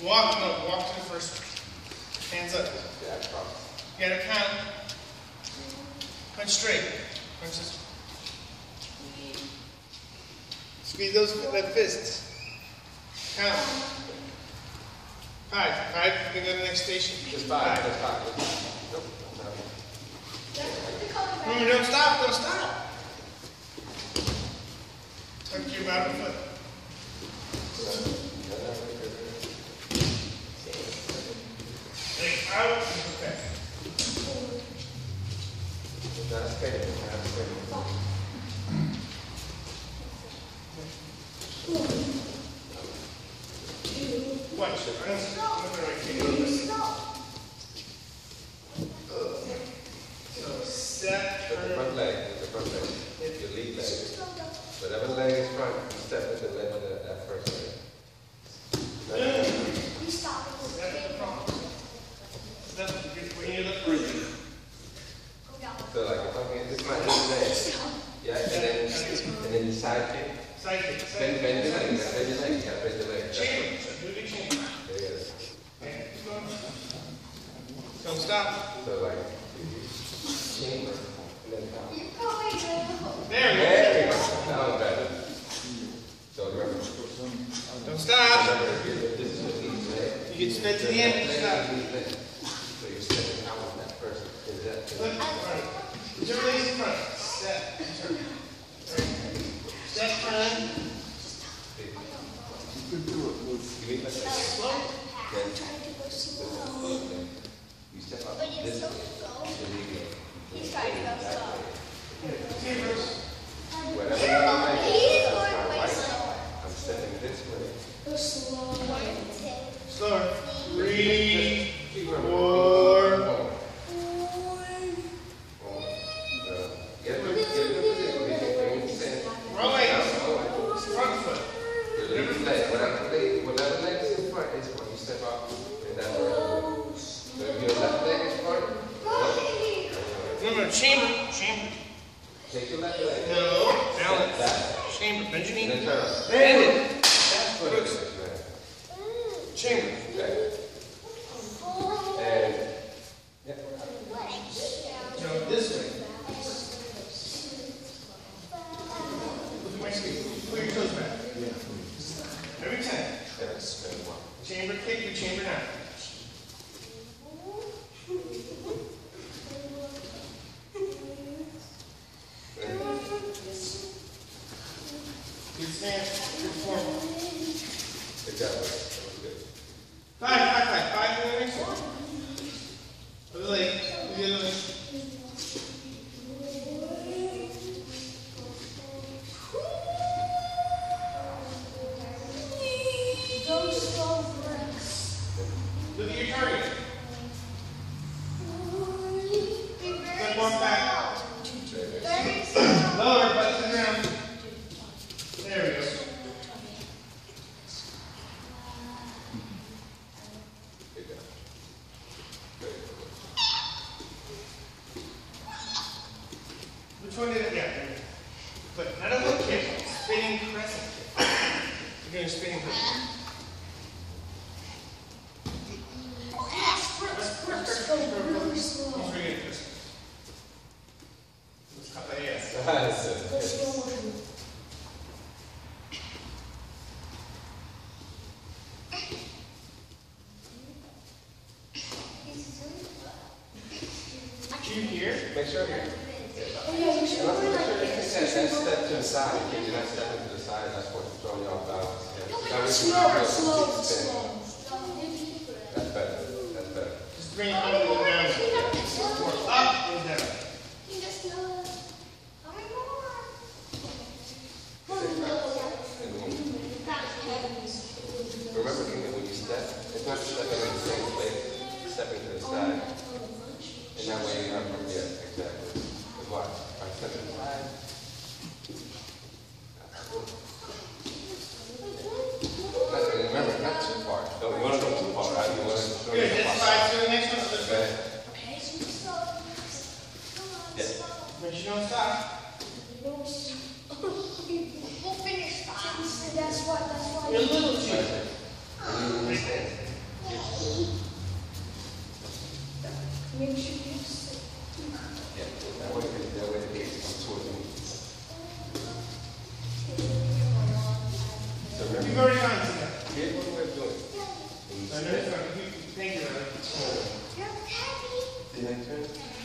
walk to the first one. Hands up. You gotta count. Punch straight. Punch this. Squeeze that fist. Count. 5. 5. You can go to the next station. Just 5. Just 5. Nope. Don't stop. Don't stop. Tuck your bottom foot. Leg out. Okay. That's good. Watch. So step. The front leg. The front leg. Your lead leg. Whatever leg is front, you step with the leg of that first leg. You stop. Step when you look further. So like if I'm getting this my leg, yeah, and then you side kick. Side kick. Bend your leg. Bend your leg. Yeah, bend your leg. Chamber. Do the chamber. There you go. Okay, keep going. Don't stop. So like chamber and then down. There we go. That was better. So remember. Don't stop. Remember, this is your lead leg. You get sped to the end. Stop. So you're stepping out on that first. Is that? Look in front. Put your legs in front. Step. Turn. Step. Turn. You mean like slow? Then you step up this way. He's trying to go slow. Whatever you like, I'm stepping this way. Slower. 3, 4. Get it. Wrong way. Front foot. Whatever leg is in front is when you step up in that direction. So if your left leg is front, Remember, chamber. take your left leg. No. Balance. Chamber. Bend your knee. And then turn. Bend it. That's what it is, man. Chamber. Okay. And yeah. No, this way. Look at my feet. Put your toes back. Every time. Chamber kick, your chamber down. Good stance, good form. Exactly. 5 for the next one. Other leg, the other leg. Look at your target. Good one back. Lower, butt to the ground. There we go. Which one did it? Yeah. But not a hook kick, spinning crescent kick. You're doing a spinning hook. You here? Make sure here. Step to the side. If you're not stepping to the side, that's what's throwing you off balance. Slow. That's better. That's better. Just bring it up and down. Up and down. Remember, Kinga, when you step, it's not stepping in the same place, stepping to the side. And that way you have to, yeah, exactly. But watch. I step to the side. Remember, not too far. Don't you want to go too far, right? You want to show Good, that's 5 to the next one. Okay. Yeah. Make sure you don't stop. We'll finish fast. That's why. You're a little too. Right. Make sure you sit. Yeah, that way the gaze comes towards me. So remember, You've already gone to that. here's one way of doing it. When you I know, sit, sorry. Thank you, Riley. see how you turn?